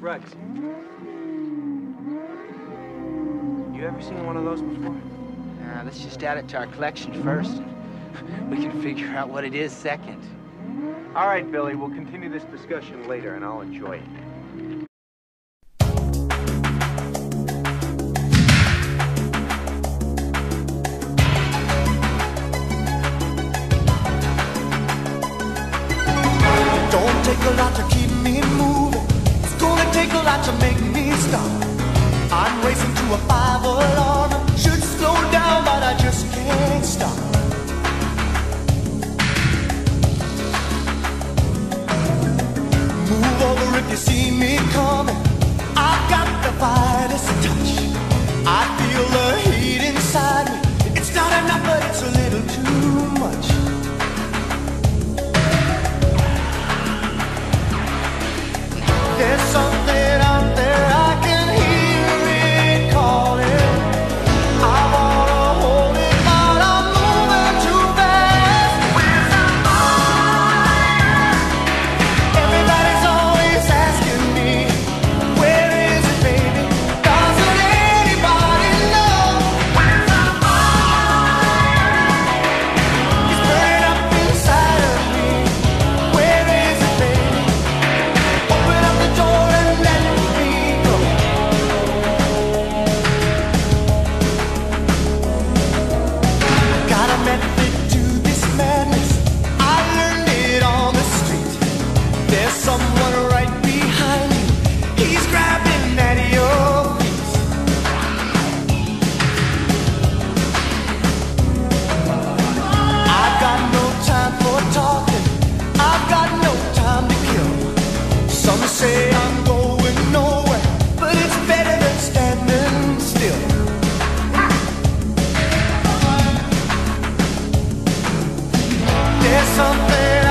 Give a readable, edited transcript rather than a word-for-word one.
drugs. You ever seen one of those before? Let's just add it to our collection first. We can figure out what it is second. All right, Billy, we'll continue this discussion later, and I'll enjoy it. Don't take a lot to keep me moving. It's gonna take a lot to make me stop. I'm racing to a 5 alarm. Should slow down, but I just can't stop. Move over if you see me coming. I've got the Midas touch. I feel the heat inside me. It's not enough, but it's a little too much. There's something out there, I can hear it calling. I wanna hold it, but I'm moving too fast. Where's the fire? Everybody's always asking me, where is it, baby? Doesn't anybody know? Where's the fire? It's burning up inside of me. Where is it, baby? Open up the door and let me go. Got a method to this madness. I learned it on the street. There's someone right behind you. He's grabbing at your feet. I've got no time for talking. I've got no time to kill. Some say I'm going nowhere, but it's better than standing still. There's something